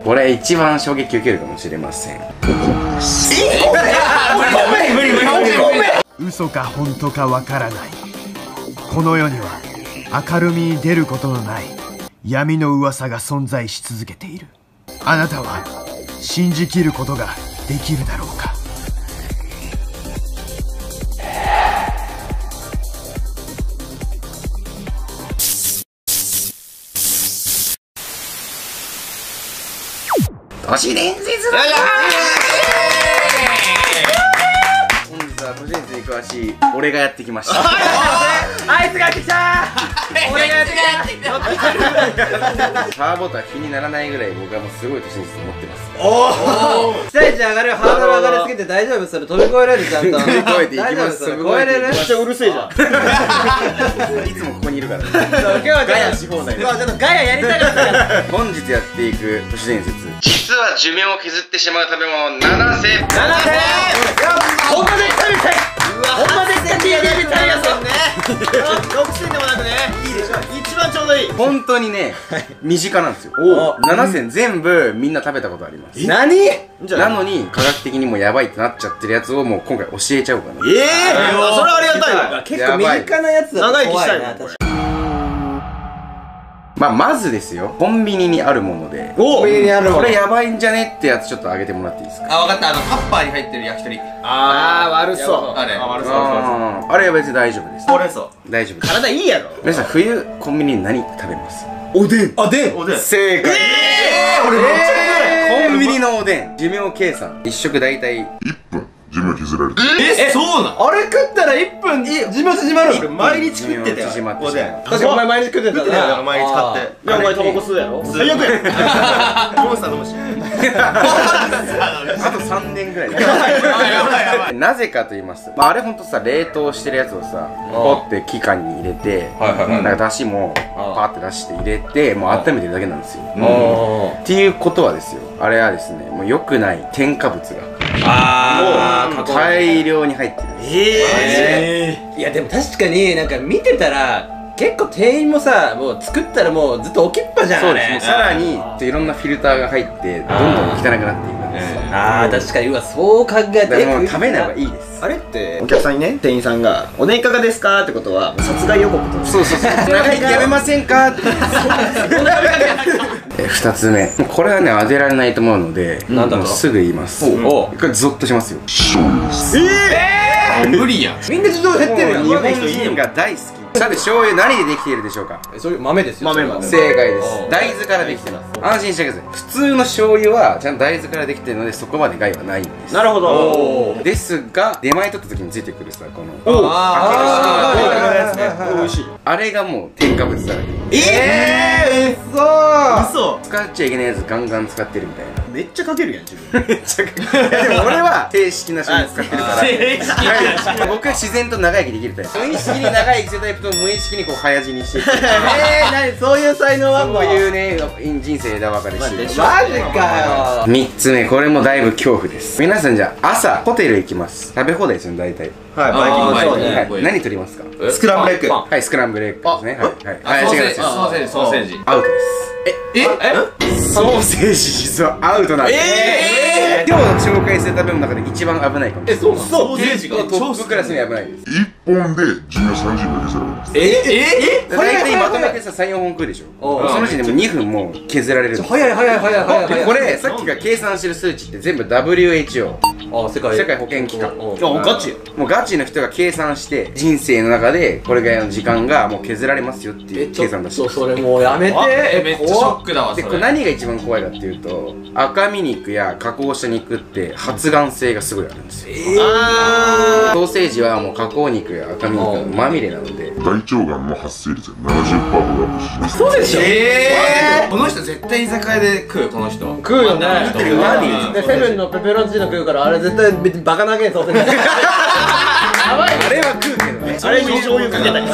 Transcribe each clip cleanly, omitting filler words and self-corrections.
これ一番衝撃受けるかもしれません。 嘘か本当かわからない。この世には明るみに出ることのない闇の噂が存在し続けている。あなたは信じきることができるだろうか。 都市伝説だ。本日は都市伝説に詳しい俺がやってきました。 あいつがやってきた。俺がやってきた。 パワーボートは気にならないぐらい僕はもうすごい都市伝説を持ってます。 期待値上がる、ハードル上がりすぎて大丈夫？それ飛び越えれる？ちゃんと飛び越えていきます。 超えれる？ めっちゃうるせえじゃん。 いつもここにいるからね。 今日はガヤし放題で。 ちょっとガヤやりたかったから。 本日やっていく都市伝説、実は寿命を削ってしまう食べ物7選。 ほんまでっかみたい。ほんまでっかみたいやつね。6選でもなくね。いいでしょ。一番ちょうどいい。 本当にね、身近なんですよ。7選全部みんな食べたことあります。 何？ なのに科学的にもやばいってなっちゃってるやつをもう今回教えちゃおうかな。 それはありがたいわ。 結構身近なやつだと怖いな。 まずですよ、コンビニにあるもので、 コンビニにあるもの、 これやばいんじゃねってやつちょっとあげてもらっていいですか。 あ、わかった。タッパーに入ってる焼き鳥。 悪そう。 あれ悪そう。 あれは別に大丈夫です。 ほうれん草。 大丈夫です。 体いいやろ。 皆さん冬コンビニに何食べます？ おでん。おでん。 正解。 俺めっちゃコンビニのおでん、寿命計算、1食大体 1分寿命削られる。 そうなん？あれ食ったら1分寿命縮まる。俺毎日食ってたよ。 縮まっておでん。 確かにお前毎日食ってたな。 毎日買って。じゃあお前タバコ吸うやろ？最悪や。モンスター飲むし。 あと3年ぐらいだ。なぜかと言います。あれほんとさ、冷凍してるやつをさ、ポって機関に入れて、なんかだしもパーって出して入れて、もう温めてるだけなんですよ。っていうことはですよ、あれはですね、もう良くない添加物が大量に入ってる。 いやでも確かになんか見てたら結構店員もさ、もう作ったらもうずっと置きっぱじゃん。 そうです。もうさらにいろんなフィルターが入ってどんどん汚くなっていくんですよ。 確かに。うわ、そう考えてもう食べない方がいいです。 あれってお客さんにね、店員さんがおでんいかがですかってことは殺害予告と。 そう長生きやめませんかって。2つ目、これはね当てられないと思うので、もうすぐ言います。これゾッとしますよ。 無理やん。 みんな自動減ってるやん。 日本人が大好き。さて醤油何でできているでしょうか。 そういう豆ですよ。 正解です。大豆からできてます。安心してください。普通の醤油はちゃんと大豆からできてるのでそこまで害はないんです。 なるほど。 ですが出前取った時についてくるさ、このあれがもう添加物だらけ。 嘘。 使っちゃいけないやつガンガン使ってるみたいな。 めっちゃかけるやん自分。 めっちゃかける。でも俺は正式な醤油使ってるから。僕は自然と長生きできるタイプ。無意識に長生きするタイプと無意識にこう早死にしていく。 何そういう才能はこういうね人生枝分かれしてる。 マジかよ。 3つ目、これもだいぶ恐怖です。皆さんじゃあ朝ホテル行きます。食べ放題ですよ大体。 はい、バイキングそうね。 何取りますか？ スクランブルエッグ。 はい、スクランブルエッグですね。はい、 ソーセージ。 アウトです。ソーセージ実はアウトなんです。今日紹介する食べ物の中で一番危ないかもしれない。 ソーセージがトップクラスに危ないです。 1本で寿命30秒削られます。 大体まとめてさ3、4本食うでしょ。その時点でも2分もう削られるんです。 早い。 これさっきが計算してる数値って全部 WHO、世界保健機関。 ガチ。 もうガチの人が計算して人生の中でこれぐらいの時間がもう削られますよっていう計算だし。 それもうやめて。 めっちゃショックだわ。 でこれ何が一番怖いかっていうと、赤身肉や加工した肉って発がん性がすごいあるんですよ。ソーセージはもう加工肉や赤身肉まみれなので大腸がんの発生率が 70% ほどアップします。 そうでしょ。 この人絶対居酒屋で食う。この人食うよね。セブンのペペロンチーノ食うから、あれ絶対バカなげんソーセージ。 あれは食うけどね。 あれに醤油かけたり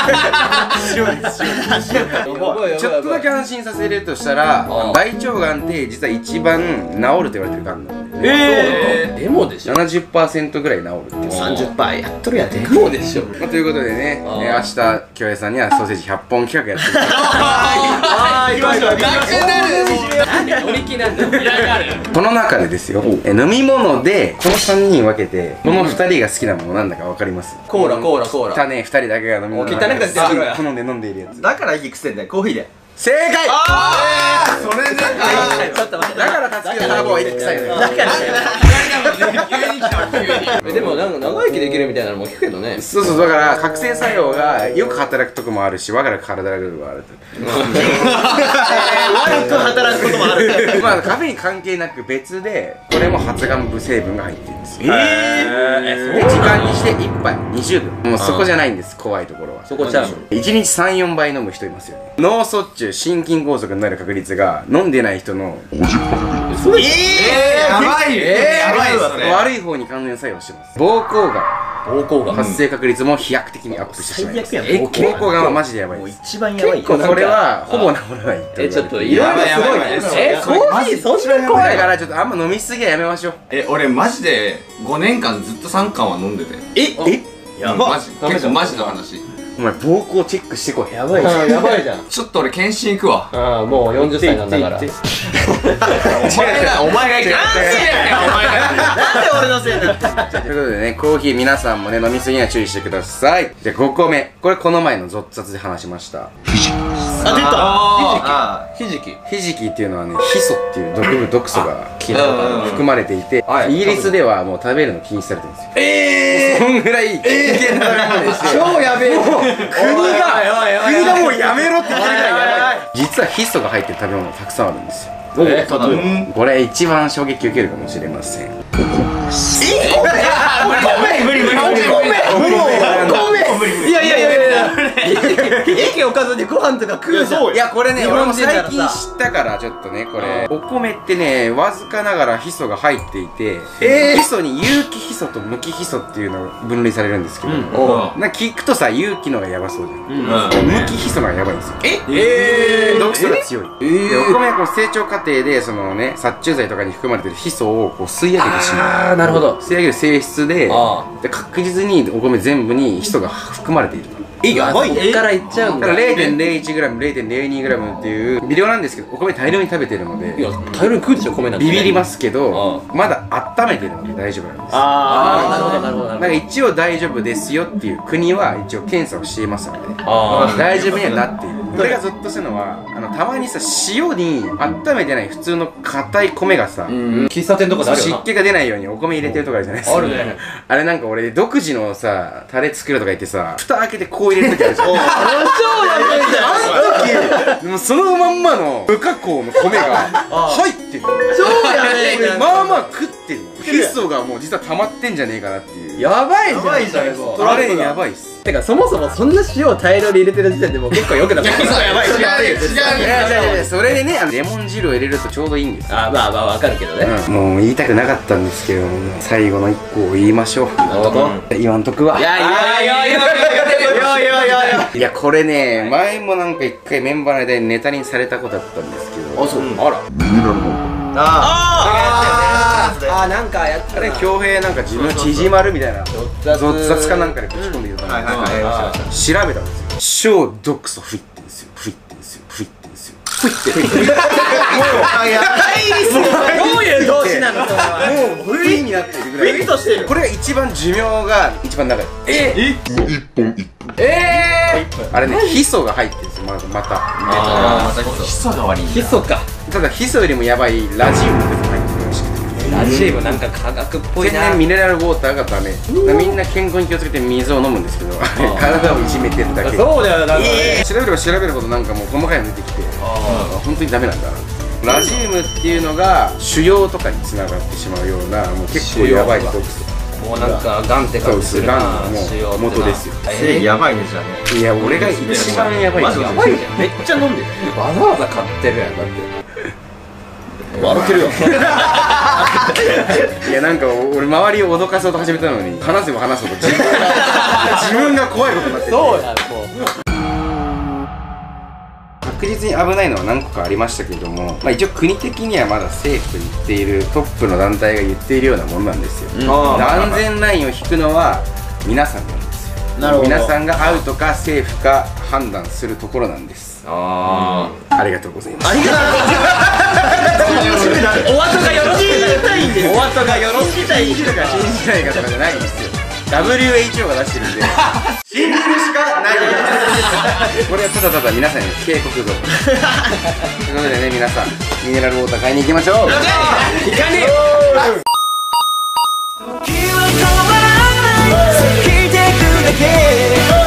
ちょっとだけ安心させるとしたら、大腸がんって実は一番治ると言われてるがんなんだよね。 デモでしょ。 70% ぐらい治るっていう。 30%やっとるやんね。 デモでしょ。 まあということでね、明日京平さんにはソーセージ100本企画やっていただきます。 行きましょう。 なんで乗り気なんだよ。 この中でですよ、飲み物でこの3人分けてこの2人が好きなものなんだか分かります？ コーラコーラコーラ。 汚ね2人だけが飲み物汚ね2人だけが好んで飲んでいるやつ。 だから息くせんだよ、コーヒーで。 正解。 それでちょっと待って。 だからたつきのターボは息臭いのよ。 でもなんか長生きできるみたいなのも聞くけどね。 そうそう、だから覚醒作用がよく働くとこもあるし、悪く働くとこもあると。 悪く働くこともある。 まあカフェイン関係なく別でこれも発がん部成分が入ってるんですよ。で時間にして1杯20分。もうそこじゃないんです、怖いところは。 そこちゃう。 1日 3,4 杯飲む人いますよね。脳卒中、心筋梗塞になる確率が飲んでない人の 50%。 やばいやばいそれ。 悪い方に関連作用してます。膀胱が膀胱が発生確率も飛躍的にアップしてしまいます。 最悪やん。 膀胱がんはマジでやばいもうです。 一番やばい。 これはほぼ治らないと言われている。 ちょっといろいろすごいね。コーヒーそんな怖い。 だからちょっとあんま飲みすぎはやめましょう。 俺マジで5年間ずっと3缶は飲んでて。 やばマジ結構マジの話。 お前膀胱チェックしてこい。 やばいじゃん。やばいじゃん。 ちょっと俺検診行くわ。 ああ、もう40歳なんだから。 お前がいけない。 なんで俺のせいなんだ。 ということでね、コーヒー皆さんもね飲みすぎには注意してください。じゃあ5個目、これこの前の雑雑で話しました。 ひじき。 ひじきっていうのはね、ヒ素っていう毒素が含まれていて、イギリスではもう食べるの禁止されてるんですよ。そんぐらい危険な食べ物でして、 超やべえ。 国がもうやめろって言ってるぐらいやばい。実はヒ素が入ってる食べ物がたくさんあるんですよ。これ一番衝撃受けるかもしれません。 いや駅おかずにご飯とか食うじゃん。 いやこれね、俺も最近知ったからちょっとね、これお米ってね、わずかながらヒ素が入っていて、ヒ素に有機ヒ素と無機ヒ素っていうのが分類されるんですけど、なんか聞くとさ、有機のがやばそうじゃん。無機ヒ素がやばいんですよ。毒素が強い。でお米はこう成長過程でそのね、殺虫剤とかに含まれてるヒ素をこう吸い上げてしまう。 ああ、なるほど。 吸い上げる性質で確実にお米全部にヒ素が含まれている。 やばいね。こっからいっちゃうんだ。 だから 0.01g、0.02g っていう微量なんですけど、お米大量に食べてるので、 いや大量に食うでしょ、米なんて。 ビビりますけど、まだ温めてるので大丈夫なんです。 ああ、なるほどなるほど。 だから一応大丈夫ですよっていう国は一応検査をしていますので、大丈夫にはなっている。俺がゾッとするのは、たまにさ、塩に温めてない普通の硬い米がさ、 喫茶店とかであるよな。 湿気が出ないようにお米入れてるとかあるじゃないですか。 あるね。 あれなんか俺独自のさ、タレ作るとか言ってさ、蓋開けてこう入れる時あるじゃん。 超やべえじゃん。 あの時、でもそのまんまの無加工の米が入ってる。 超やべえじゃん。 まあまあ食ってる。ヒ素がもう実は溜まってんじゃねえかなっていう。 やばいじゃん。 あれやばいっす。 てかそもそもそんな塩を大量に入れてる時点でもう結構良くなかった。 やばい。違う。 それでね、レモン汁を入れるとちょうどいいんです。 あ、まあまあわかるけどね。 もう言いたくなかったんですけど、最後の一個を言いましょう。言わんとくわ。いやこれね、前もなんか一回メンバーの間にネタにされたことあったんですけど。 あ、そう。あら。 ミネラルウォーター。 あ、なんかやったあれ恭平なんか自分縮まるみたいな雑雑かなんかでぶち込んで言うたの。調べたんですよ。超毒素吹いてんですよ。吹いてんですよ。吹いてんですよ。吹いてんですよ。 どういう動詞なのそれは。 もう不意になってるぐらい。 フィットしてる。 これが一番寿命が一番長い。 1本1分。 あれね、ヒ素が入ってるんですよ。またヒ素が悪いんだ。 ヒ素か。 ただヒ素よりもやばいラジウムが入ってるらしくて、 ラジウムなんか化学っぽいな。 天然ミネラルウォーターがダメ。みんな健康に気をつけて水を飲むんですけど、体をいじめてるだけ。 そうだよな。 調べれば調べるほどなんかもう細かいの出てきて、本当にダメなんだな。ラジウムっていうのが腫瘍とかにつながってしまうような、もう結構やばい毒素。 もうなんかガンって感じするな。 ガンのもう元ですよ。 やばいねじゃあね。 いや俺が一番やばい。 マジやばいじゃん。 めっちゃ飲んでる。 わざわざ買ってるやんだって。 笑ってるよ。 いやなんか俺周りを脅かそうと始めたのに、話せば話そうと自分が怖いことになってる。 そうや、もう。 覚確実に危ないのは何個かありましたけども、まあ、一応国的にはまだセーフと言っているトップの団体が言っているようなものなんですよ、安全ラインを引くのは皆さんなんですよ。 なるほど。 皆さんがアウトかセーフか判断するところなんです。ありがとうございます。 お後がよろしくないんです。お後がよろしくない。 信じるか信じないかとかじゃないんですよ。WHO が出してるんで信じるしかないですこれはただただ皆さんに警告ぞということでね、皆さんミネラルウォーター買いに行きましょう。 行かねえよ。 時は変わらない、過ぎてくだけ